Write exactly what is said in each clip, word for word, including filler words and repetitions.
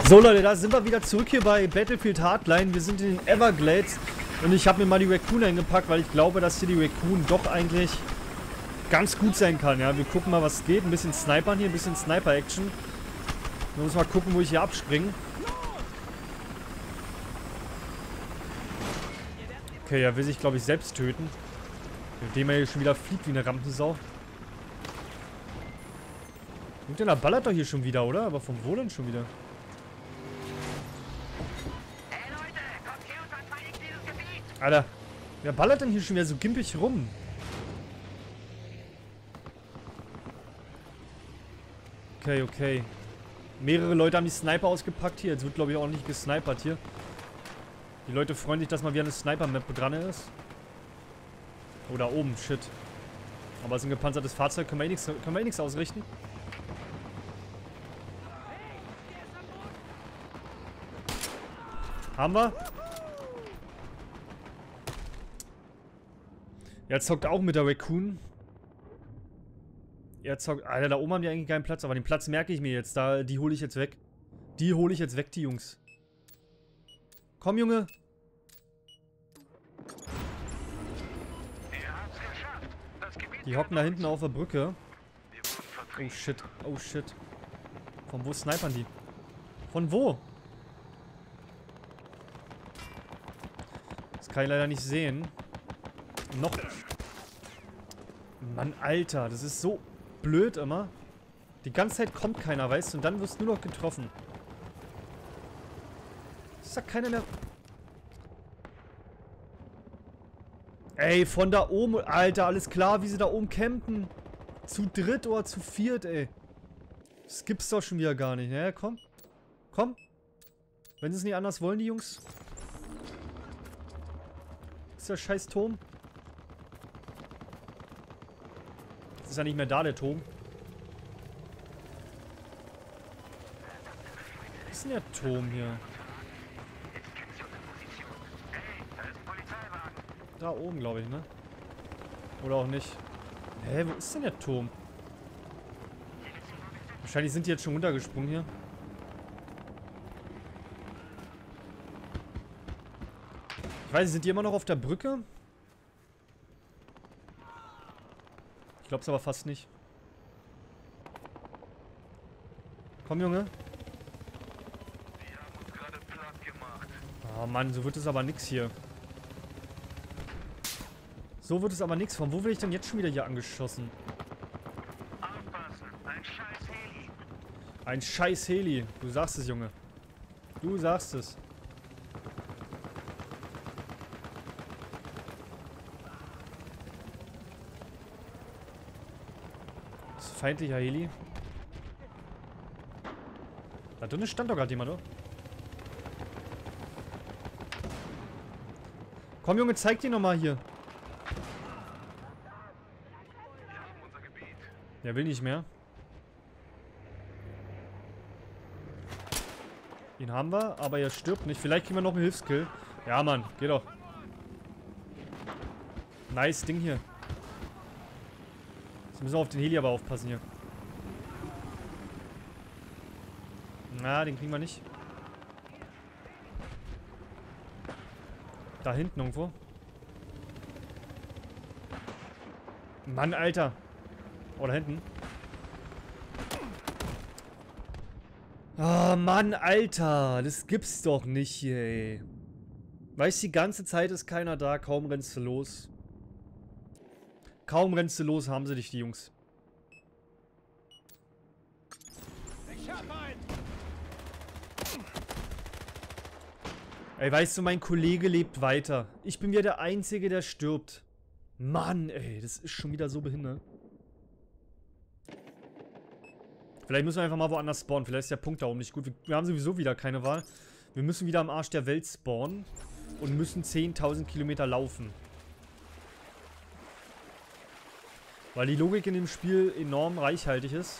So Leute, da sind wir wieder zurück hier bei Battlefield Hardline. Wir sind in den Everglades und ich habe mir mal die Raccoon eingepackt, weil ich glaube, dass hier die Raccoon doch eigentlich ganz gut sein kann. Ja, wir gucken mal, was geht. Ein bisschen Snipern hier, ein bisschen Sniper-Action. Ich muss mal gucken, wo ich hier abspringe. Okay, er will sich, glaube ich, selbst töten. Indem er hier schon wieder fliegt wie eine Rampensau. Irgendeiner ballert doch hier schon wieder, oder? Aber von wo denn schon wieder? Alter, wer ballert denn hier schon wieder so gimpig rum? Okay, okay. Mehrere Leute haben die Sniper ausgepackt hier. Jetzt wird, glaube ich, auch nicht gesnipert hier. Die Leute freuen sich, dass mal wieder eine Sniper-Map dran ist. Oh, da oben, shit. Aber es ist ein gepanzertes Fahrzeug. Können wir eh nichts, können wir eh nichts ausrichten. Haben wir? Er zockt auch mit der Raccoon. Er zockt... Alter, da oben haben die eigentlich keinen Platz. Aber den Platz merke ich mir jetzt. Da, die hole ich jetzt weg. Die hole ich jetzt weg, die Jungs. Komm, Junge. Die hocken da hinten auf der Brücke. Oh, shit. Oh, shit. Von wo snipern die? Von wo? Das kann ich leider nicht sehen. Noch. Mann, Alter, das ist so blöd immer. Die ganze Zeit kommt keiner, weißt du, und dann wirst du nur noch getroffen. Ist da keiner mehr. Ey, von da oben, Alter, alles klar, wie sie da oben campen. Zu dritt oder zu viert, ey. Das gibt's doch schon wieder gar nicht, ne? Komm. Komm. Wenn sie es nicht anders wollen, die Jungs. Ist der scheiß Turm. Ist ja nicht mehr da, der Turm. Was ist denn der Turm hier? Da oben, glaube ich, ne? Oder auch nicht. Hä, wo ist denn der Turm? Wahrscheinlich sind die jetzt schon runtergesprungen hier. Ich weiß nicht, sind die immer noch auf der Brücke? Ich glaube es aber fast nicht. Komm, Junge. Oh Mann, so wird es aber nix hier. So wird es aber nix. Von wo will ich denn jetzt schon wieder hier angeschossen? Ein scheiß Heli. Ein scheiß Heli. Du sagst es, Junge. Du sagst es. Feindlicher Heli. Da drinnen stand doch gerade jemand, oder? Komm, Junge, zeig dir nochmal hier. Der will nicht mehr. Ihn haben wir, aber er stirbt nicht. Vielleicht kriegen wir noch einen Hilfskill. Ja, Mann, geh doch. Nice Ding hier. Jetzt müssen wir auf den Heli aber aufpassen hier. Na, den kriegen wir nicht. Da hinten irgendwo. Mann, Alter. Oh, da hinten. Oh, Mann, Alter. Das gibt's doch nicht hier, ey. Weißt du, die ganze Zeit ist keiner da. Kaum rennst du los. Kaum rennst du los, haben sie dich, die Jungs. Ich hab einen. Ey, weißt du, mein Kollege lebt weiter. Ich bin ja der Einzige, der stirbt. Mann, ey, das ist schon wieder so behindert. Vielleicht müssen wir einfach mal woanders spawnen. Vielleicht ist der Punkt da oben nicht gut. Wir, wir haben sowieso wieder keine Wahl. Wir müssen wieder am Arsch der Welt spawnen. Und müssen zehntausend Kilometer laufen. Weil die Logik in dem Spiel enorm reichhaltig ist.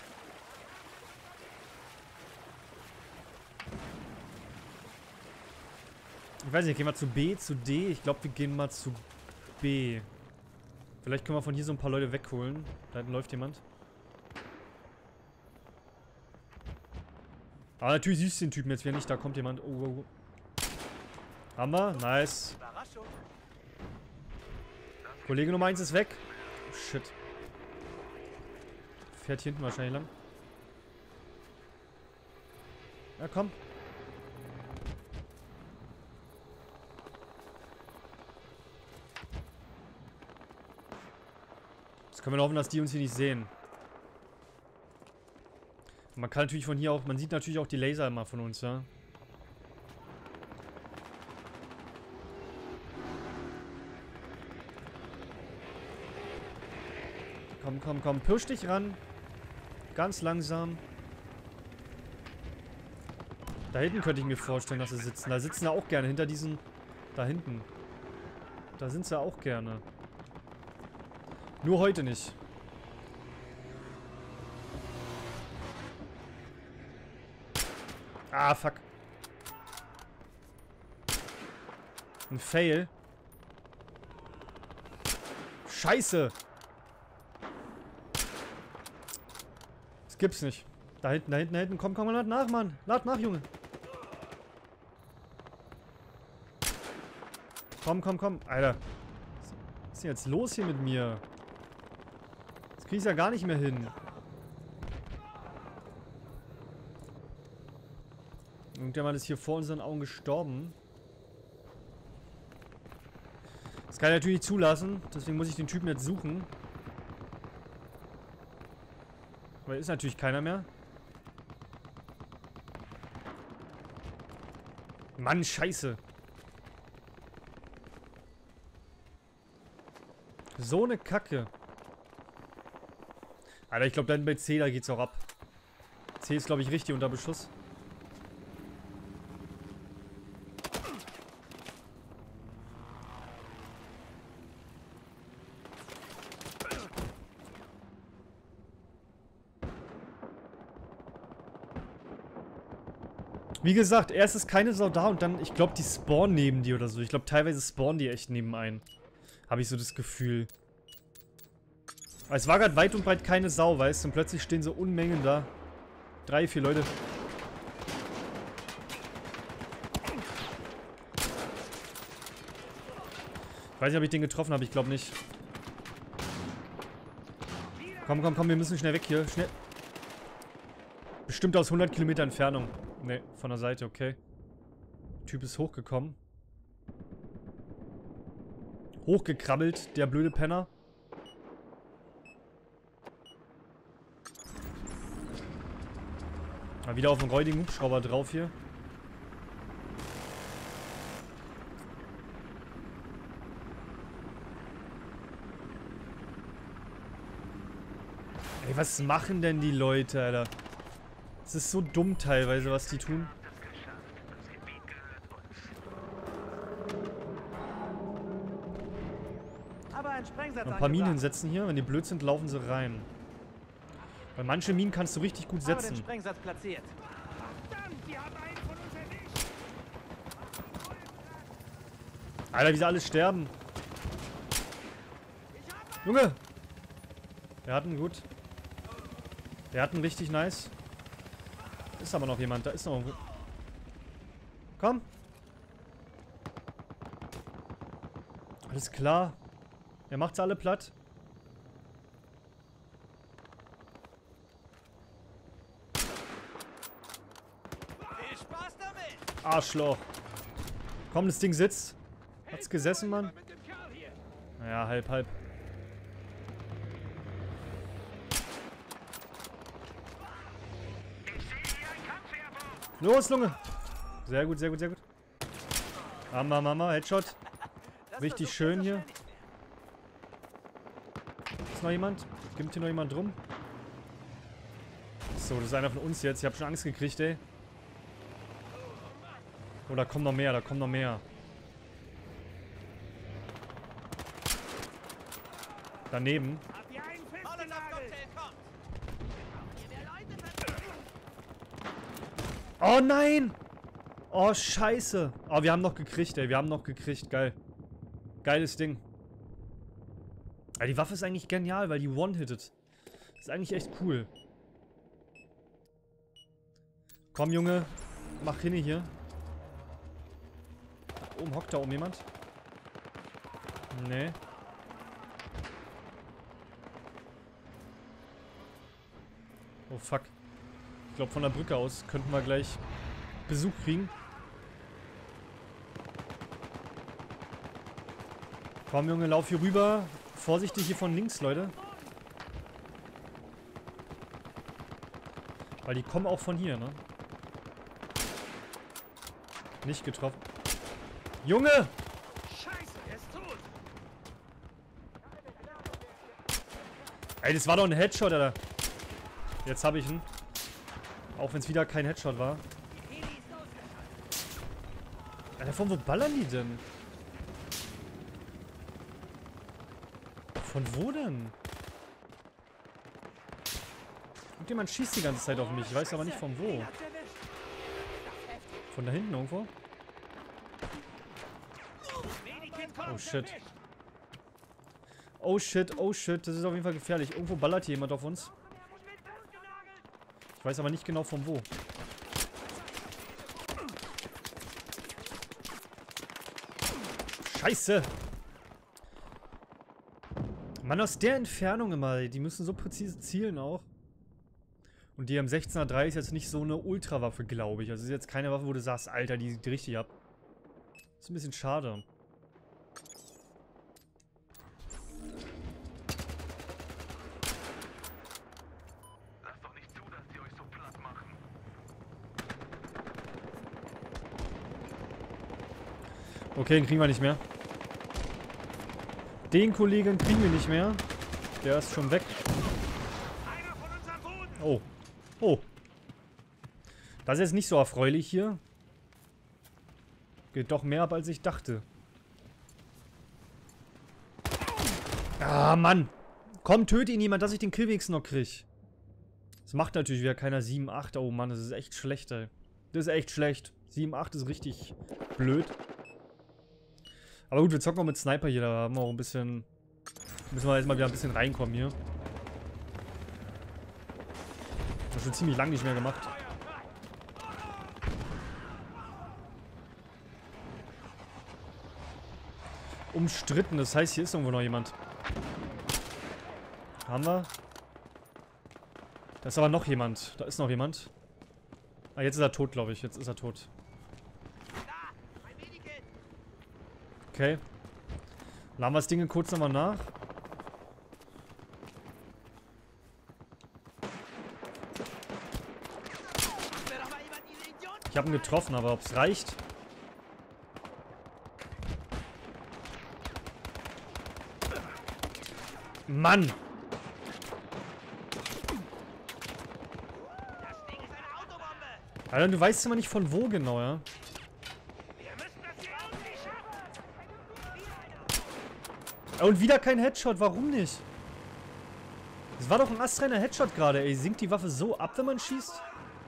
Ich weiß nicht, gehen wir zu B, zu D? Ich glaube, wir gehen mal zu B. Vielleicht können wir von hier so ein paar Leute wegholen. Da hinten läuft jemand. Aber natürlich siehst du den Typen jetzt wieder nicht. Da kommt jemand. Oh, oh, oh. Haben wir? Nice. Kollege Nummer eins ist weg. Oh, shit. Fährt hier hinten wahrscheinlich lang. Ja, komm. Jetzt können wir hoffen, dass die uns hier nicht sehen. Man kann natürlich von hier auch, man sieht natürlich auch die Laser immer von uns, ja. Komm, komm, komm, pirsch dich ran. Ganz langsam. Da hinten könnte ich mir vorstellen, dass sie sitzen. Da sitzen sie auch gerne, hinter diesen, da hinten. Da sind sie auch gerne. Nur heute nicht. Ah, fuck. Ein Fail. Scheiße. Das gibt's nicht. Da hinten, da hinten, da hinten. Komm, komm, lad nach, Mann. Lad nach, Junge. Komm, komm, komm. Alter. Was ist denn jetzt los hier mit mir? Das krieg ich ja gar nicht mehr hin. Irgendjemand ist hier vor unseren Augen gestorben. Das kann ich natürlich nicht zulassen. Deswegen muss ich den Typen jetzt suchen. Weil ist natürlich keiner mehr. Mann, scheiße. So eine Kacke. Alter, ich glaube dann bei C, da geht's auch ab. C ist, glaube ich, richtig unter Beschuss. Wie gesagt, erst ist keine Sau da und dann, ich glaube, die spawnen neben dir oder so. Ich glaube, teilweise spawnen die echt nebenein. Habe ich so das Gefühl. Aber es war gerade weit und breit keine Sau, weißt du? Und plötzlich stehen so Unmengen da. Drei, vier Leute. Ich weiß nicht, ob ich den getroffen habe. Ich glaube nicht. Komm, komm, komm. Wir müssen schnell weg hier. Schnell. Bestimmt aus hundert Kilometer Entfernung. Ne, von der Seite, okay. Der Typ ist hochgekommen. Hochgekrabbelt, der blöde Penner. Mal wieder auf den räudigen Hubschrauber drauf hier. Ey, was machen denn die Leute, Alter? Es ist so dumm teilweise, was die tun. Noch ein paar Minen hinsetzen hier. Wenn die blöd sind, laufen sie rein. Weil manche Minen kannst du richtig gut setzen. Alter, wie sie alle sterben. Junge! Wir hatten gut. Wir hatten richtig nice. Ist aber noch jemand. Da ist noch irgendwo. Komm. Alles klar. Er macht's alle platt. Viel Spaß damit. Arschloch. Komm, das Ding sitzt. Hat's gesessen, Mann? Naja, halb, halb. Los, Lunge! Sehr gut, sehr gut, sehr gut. Mama, Mama, Headshot. Richtig schön hier. Ist noch jemand? Gibt hier noch jemand drum? So, das ist einer von uns jetzt. Ich habe schon Angst gekriegt, ey. Oh, da kommen noch mehr, da kommen noch mehr. Daneben. Oh nein! Oh, scheiße. Oh, wir haben noch gekriegt, ey. Wir haben noch gekriegt. Geil. Geiles Ding. Aber die Waffe ist eigentlich genial, weil die one-hittet. Ist eigentlich echt cool. Komm, Junge. Mach hin hier. Da oben hockt da oben jemand. Nee. Oh, fuck. Ich glaube, von der Brücke aus könnten wir gleich Besuch kriegen. Komm, Junge, lauf hier rüber. Vorsichtig hier von links, Leute. Weil die kommen auch von hier, ne? Nicht getroffen. Junge! Scheiße, er ist tot! Ey, das war doch ein Headshot, Alter. Jetzt habe ich ihn. Auch wenn es wieder kein Headshot war. Alter, von wo ballern die denn? Von wo denn? Irgendjemand schießt die ganze Zeit auf mich. Ich weiß aber nicht von wo. Von da hinten irgendwo? Oh shit. Oh shit, oh shit. Das ist auf jeden Fall gefährlich. Irgendwo ballert hier jemand auf uns. Ich weiß aber nicht genau von wo. Scheiße! Mann, aus der Entfernung immer. Die müssen so präzise zielen auch. Und die M sechzehn drei ist jetzt nicht so eine Ultrawaffe, glaube ich. Also ist jetzt keine Waffe, wo du sagst, Alter, die sieht richtig ab. Ist ein bisschen schade. Lasst doch nicht zu, dass die euch so platt machen. Okay, den kriegen wir nicht mehr. Den Kollegen kriegen wir nicht mehr. Der ist schon weg. Einer von uns am Boden! Oh. Oh. Das ist jetzt nicht so erfreulich hier. Geht doch mehr ab, als ich dachte. Ah, Mann. Komm, töte ihn jemand, dass ich den Kill wenigstens noch krieg. Das macht natürlich wieder keiner sieben acht. Oh Mann, das ist echt schlecht, ey. Das ist echt schlecht. sieben acht ist richtig blöd. Aber gut, wir zocken auch mit Sniper hier. Da haben wir auch ein bisschen... Müssen wir jetzt mal wieder ein bisschen reinkommen hier. Das ist schon ziemlich lang nicht mehr gemacht. Umstritten, das heißt, hier ist irgendwo noch jemand. Haben wir? Da ist aber noch jemand. Da ist noch jemand. Ah, jetzt ist er tot, glaube ich. Jetzt ist er tot. Okay. Laden wir das Ding kurz nochmal nach. Ich habe ihn getroffen, aber ob es reicht? Mann! Alter, du weißt immer nicht von wo genau, ja? Und wieder kein Headshot, warum nicht? Das war doch ein astreiner Headshot gerade, ey. Sinkt die Waffe so ab, wenn man schießt?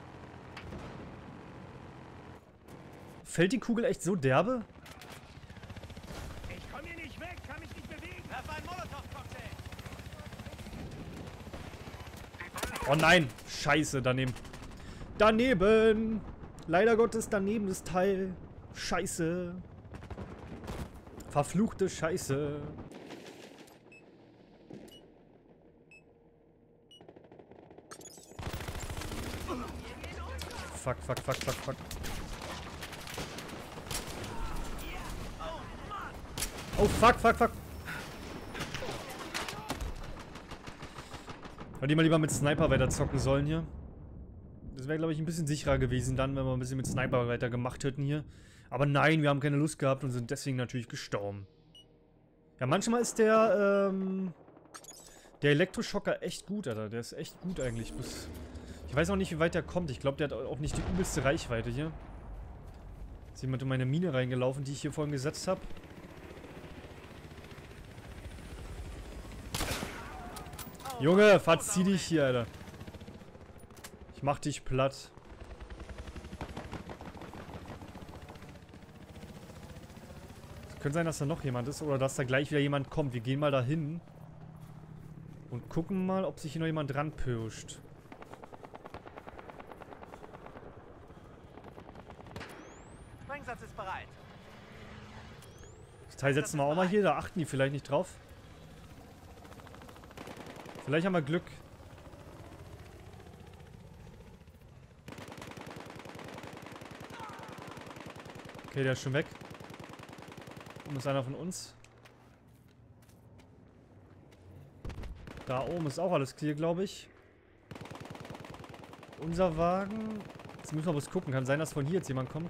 Fällt die Kugel echt so derbe? Ich komm hier nicht weg, kann mich nicht bewegen. Werf einen Molotow-Cocktail. Oh nein, scheiße, daneben. Daneben! Leider Gottes daneben das Teil. Scheiße. Verfluchte Scheiße. Fuck, fuck, fuck, fuck, fuck. Oh, fuck, fuck, fuck. Hätte ich mal lieber mit Sniper weiter zocken sollen hier. Das wäre, glaube ich, ein bisschen sicherer gewesen dann, wenn wir ein bisschen mit Sniper weiter gemacht hätten hier. Aber nein, wir haben keine Lust gehabt und sind deswegen natürlich gestorben. Ja, manchmal ist der, ähm... der Elektroschocker echt gut, Alter. Der ist echt gut eigentlich. Bis ich weiß auch nicht, wie weit der kommt. Ich glaube, der hat auch nicht die übelste Reichweite hier. Ist jemand in meine Mine reingelaufen, die ich hier vorhin gesetzt habe. Junge, verzieh dich hier, Alter. Ich mach dich platt. Es könnte sein, dass da noch jemand ist oder dass da gleich wieder jemand kommt. Wir gehen mal dahin und gucken mal, ob sich hier noch jemand ranpirscht. Sprengsatz ist bereit. Das Teil setzen wir auch mal hier, da achten die vielleicht nicht drauf. Vielleicht haben wir Glück. Okay, der ist schon weg. Oben ist einer von uns. Da oben ist auch alles clear, glaube ich. Unser Wagen. Jetzt müssen wir bloß gucken. Kann sein, dass von hier jetzt jemand kommt.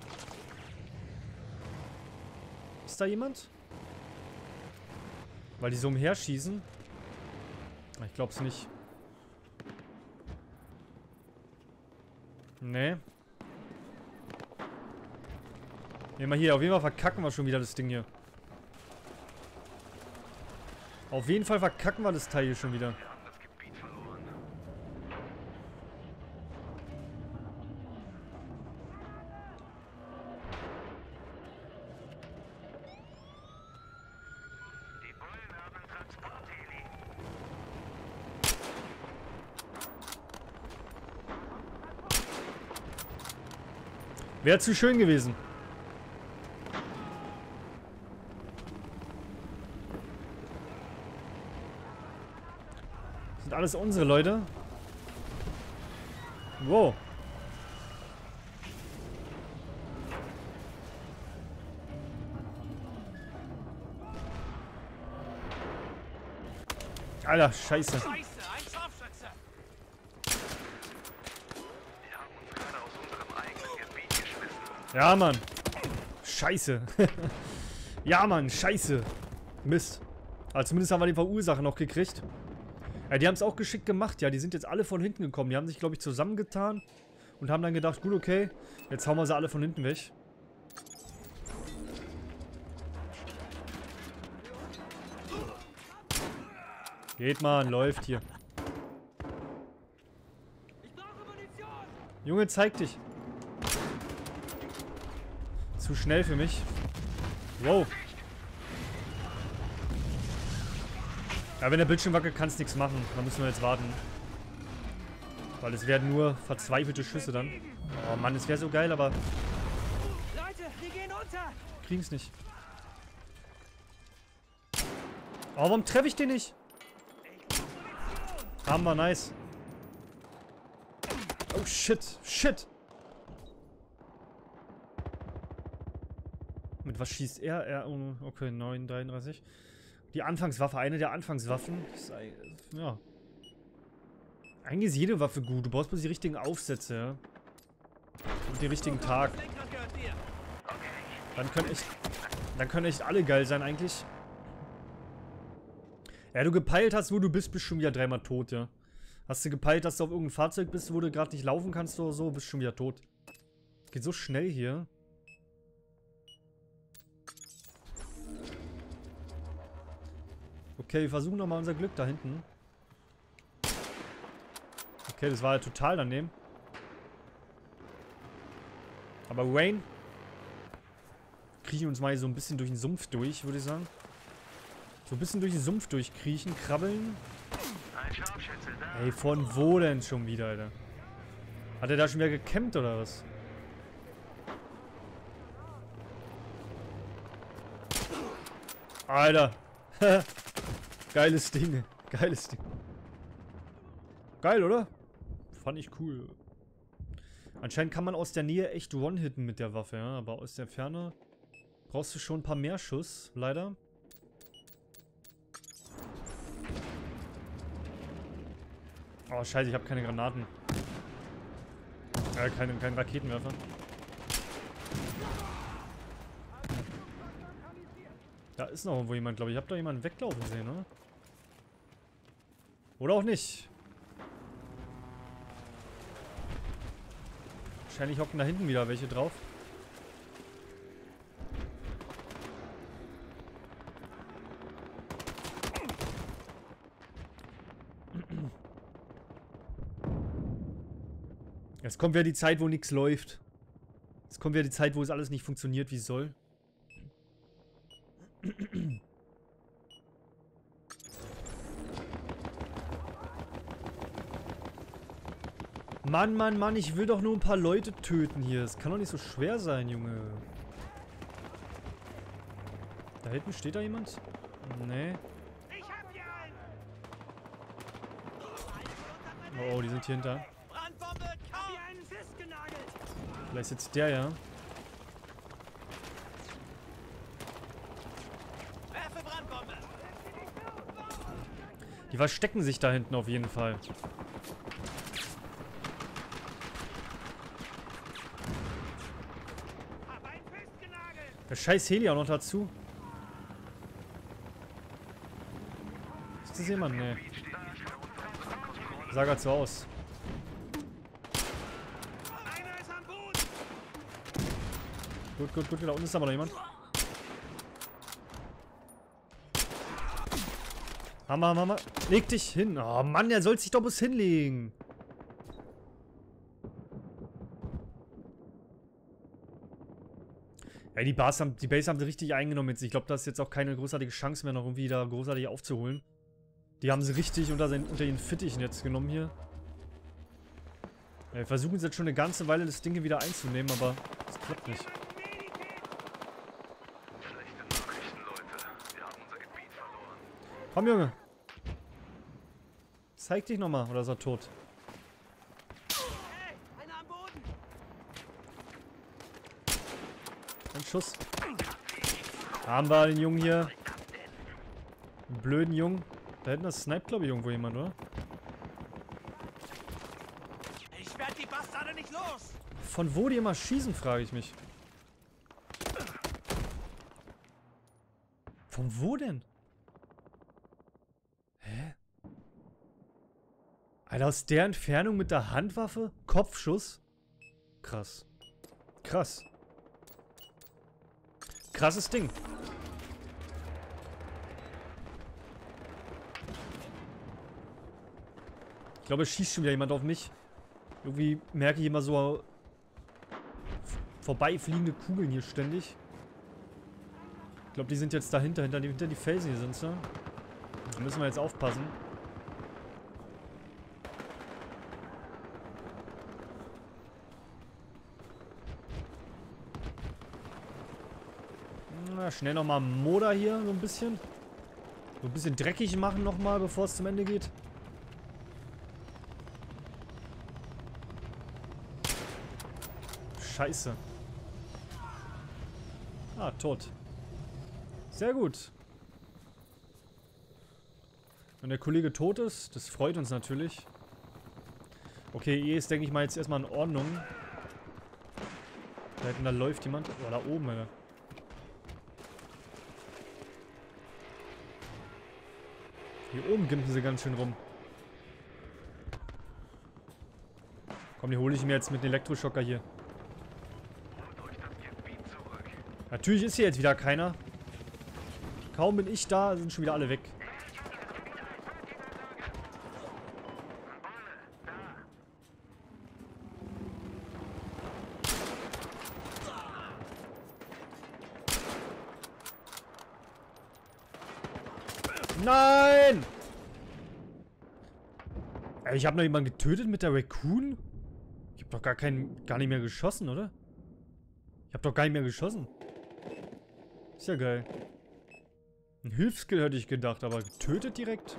Ist da jemand? Weil die so umherschießen. Ich glaube es nicht. Nee. Nehmen wir hier. Auf jeden Fall verkacken wir schon wieder das Ding hier. Auf jeden Fall verkacken wir das Teil hier schon wieder. Wir haben das Gebiet verloren. Die Bullen haben Transportheli. Wäre zu schön gewesen. Sind alles unsere Leute. Wow. Alter, scheiße. Scheiße, ein Scharfschütze. Wir haben uns gerade aus unserem eigenen Gebiet geschmissen. Ja, Mann. Scheiße. Ja, Mann, scheiße. Mist. Aber zumindest haben wir den Verursacher noch gekriegt. Ja, die haben es auch geschickt gemacht. Ja, die sind jetzt alle von hinten gekommen. Die haben sich, glaube ich, zusammengetan. Und haben dann gedacht, gut, okay. Jetzt hauen wir sie alle von hinten weg. Geht, Mann. Läuft hier. Ich brauche Munition. Junge, zeig dich. Zu schnell für mich. Wow. Ja, wenn der Bildschirm wackelt, kannst du nichts machen. Da müssen wir jetzt warten. Weil es werden nur verzweifelte Schüsse dann. Oh Mann, es wäre so geil, aber Leute, wir gehen unter. kriegen es nicht. Oh, warum treffe ich den nicht? Haben wir, nice. Oh shit, shit. Mit was schießt er? Er, oh, okay, neun dreiunddreißig. Die Anfangswaffe, eine der Anfangswaffen. Ist, ja. Eigentlich ist jede Waffe gut. Du brauchst bloß die richtigen Aufsätze, ja. Und den richtigen Tag. Das Lenkrad gehört dir. Dann können echt. Dann können echt alle geil sein, eigentlich. Ja, du gepeilt hast, wo du bist, bist schon wieder dreimal tot, ja. Hast du gepeilt, dass du auf irgendeinem Fahrzeug bist, wo du gerade nicht laufen kannst oder so, bist schon wieder tot. Geht so schnell hier. Okay, wir versuchen nochmal unser Glück da hinten. Okay, das war ja total daneben. Aber Wayne, kriechen uns mal so ein bisschen durch den Sumpf durch, würde ich sagen. So ein bisschen durch den Sumpf durchkriechen, krabbeln. Ein Scharfschütze da. Ey, von wo denn schon wieder, Alter? Hat er da schon wieder gecampt oder was? Alter. Geiles Ding. Geiles Ding. Geil, oder? Fand ich cool. Anscheinend kann man aus der Nähe echt one-hitten mit der Waffe, ja. Aber aus der Ferne brauchst du schon ein paar mehr Schuss, leider. Oh, scheiße, ich habe keine Granaten. Äh, keinen kein Raketenwerfer. Da ist noch irgendwo jemand, glaube ich. Ich habe da jemanden weglaufen sehen, oder? Oder auch nicht. Wahrscheinlich hocken da hinten wieder welche drauf. Jetzt kommt wieder die Zeit, wo nichts läuft. Jetzt kommt wieder die Zeit, wo es alles nicht funktioniert, wie es soll. Mann, Mann, Mann, ich will doch nur ein paar Leute töten hier. Es kann doch nicht so schwer sein, Junge. Da hinten steht da jemand? Nee. Ich hab hier einen! Oh, oh, die sind hier hinter. Brandbombe, hab hier einen festgenagelt! Vielleicht ist jetzt der, ja. Werfe Brandbombe! Die verstecken sich da hinten auf jeden Fall. Hab einen festgenagelt! Der scheiß Heli auch noch dazu. Ist das jemand? Nee. Sah grad so aus. Einer ist am Boden! Gut, gut, gut. Da unten ist aber noch jemand. Hammer, Hammer. Leg dich hin. Oh Mann, der soll sich doch bloß hinlegen. Ja, die Base haben, die Base haben sie richtig eingenommen jetzt. Ich glaube, da ist jetzt auch keine großartige Chance mehr, noch irgendwie da großartig aufzuholen. Die haben sie richtig unter, seinen, unter ihren Fittichen jetzt genommen hier. Ja, wir versuchen jetzt schon eine ganze Weile das Ding hier wieder einzunehmen, aber das klappt nicht. Schlechte Nachrichten, Leute. Wir haben unser Gebiet verloren. Komm, Junge. Zeig dich nochmal, oder ist er tot? Hey, einer am Boden! Ein Schuss. Haben wir den Jungen hier. Den blöden Jungen. Da hinten ist Snipe, glaube ich, irgendwo jemand, oder? Ich werd die Bastarde nicht los! Von wo die immer schießen, frage ich mich. Von wo denn? Hä? Alter, aus der Entfernung mit der Handwaffe? Kopfschuss? Krass. Krass. Krasses Ding. Ich glaube, es schießt schon wieder jemand auf mich. Irgendwie merke ich immer so vorbeifliegende Kugeln hier ständig. Ich glaube, die sind jetzt dahinter, hinter die, hinter die Felsen hier sind sie. Da müssen wir jetzt aufpassen. Na, schnell nochmal Moder hier, so ein bisschen. So ein bisschen dreckig machen nochmal, bevor es zum Ende geht. Scheiße. Ah, tot. Sehr gut. Wenn der Kollege tot ist, das freut uns natürlich. Okay, E ist, denke ich mal, jetzt erstmal in Ordnung. Da hinten, da läuft jemand. Oh, da oben, Alter. Hier oben gimpen sie ganz schön rum. Komm, die hole ich mir jetzt mit dem Elektroschocker hier. Holt euch das Gebiet zurück. Natürlich ist hier jetzt wieder keiner. Kaum bin ich da, sind schon wieder alle weg. Nein! Ey, ich habe noch jemanden getötet mit der Raccoon? Ich habe doch gar keinen, gar nicht mehr geschossen, oder? Ich habe doch gar nicht mehr geschossen. Ist ja geil. Ein Hilfskill hätte ich gedacht, aber getötet direkt?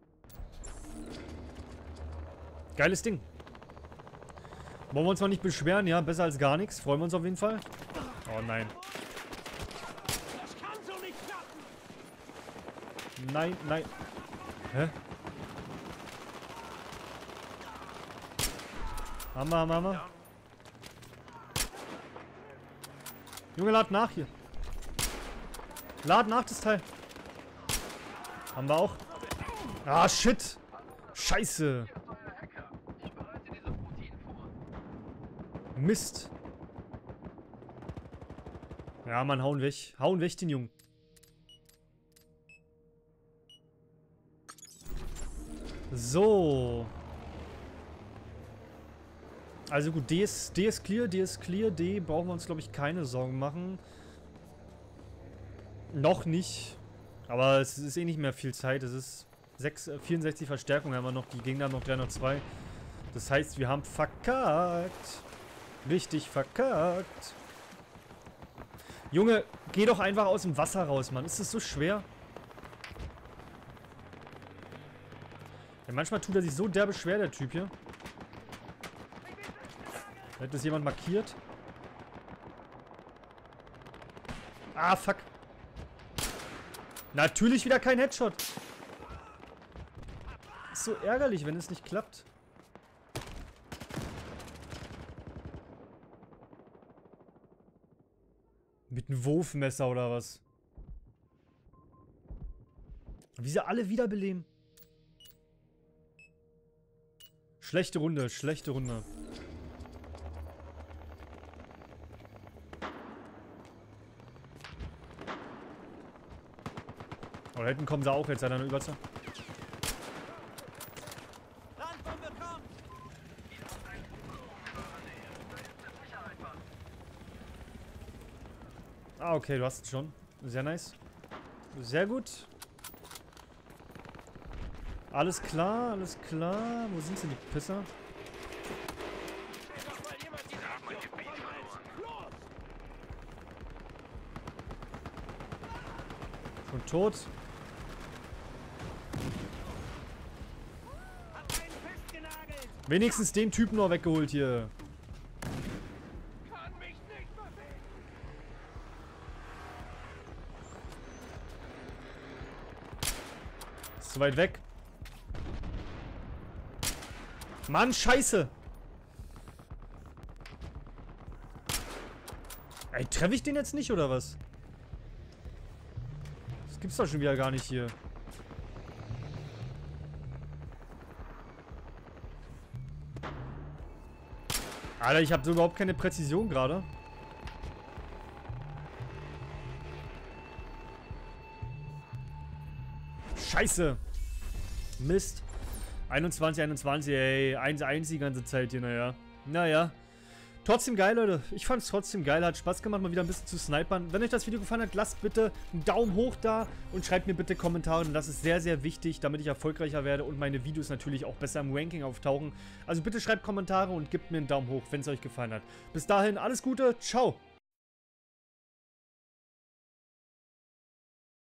Geiles Ding. Wollen wir uns mal nicht beschweren, ja? Besser als gar nichts. Freuen wir uns auf jeden Fall. Oh nein. Das kann so nicht klappen! Nein, nein. Hä? Hammer, Hammer, Hammer. Junge, lad nach hier. Lad nach das Teil. Haben wir auch. Ah, shit. Scheiße. Ich bereite diese Routinen vor. Mist. Ja, Mann, hauen weg. Hauen weg den Jungen. So. Also gut, D ist, D ist clear, D ist clear. D brauchen wir uns, glaube ich, keine Sorgen machen. Noch nicht. Aber es ist eh nicht mehr viel Zeit. Es ist sechs, vierundsechzig Verstärkungen haben wir noch. Die Gegner haben noch dreihundertzwei. Das heißt, wir haben verkackt. Richtig verkackt. Junge, geh doch einfach aus dem Wasser raus, Mann. Ist das so schwer? Ja, manchmal tut er sich so derbe schwer, der Typ hier. Hat das jemand markiert? Ah, fuck. Natürlich wieder kein Headshot. Ist so ärgerlich, wenn es nicht klappt. Mit einem Wurfmesser oder was? Wie sie alle wiederbeleben. Schlechte Runde, schlechte Runde. Oh, da hinten kommen sie auch jetzt, seid ihr noch Überzahl. Landbombe kommt! Ah, okay, du hast es schon. Sehr nice. Sehr gut. Alles klar, alles klar. Wo sind denn die Pisser? Doch mal jemand die Nachricht. Los! Schon tot. Hab einen festgenagelt! Wenigstens den Typen noch weggeholt hier. Kann mich nicht bewegen! Ist zu weit weg. Mann, scheiße. Ey, treffe ich den jetzt nicht, oder was? Das gibt's doch schon wieder gar nicht hier. Alter, ich habe so überhaupt keine Präzision gerade. Scheiße. Mist. einundzwanzig, einundzwanzig, ey. eins eins die ganze Zeit hier, naja. Naja. Trotzdem geil, Leute. Ich fand es trotzdem geil. Hat Spaß gemacht, mal wieder ein bisschen zu snipern. Wenn euch das Video gefallen hat, lasst bitte einen Daumen hoch da und schreibt mir bitte Kommentare. Und das ist sehr, sehr wichtig, damit ich erfolgreicher werde und meine Videos natürlich auch besser im Ranking auftauchen. Also bitte schreibt Kommentare und gebt mir einen Daumen hoch, wenn es euch gefallen hat. Bis dahin, alles Gute. Ciao.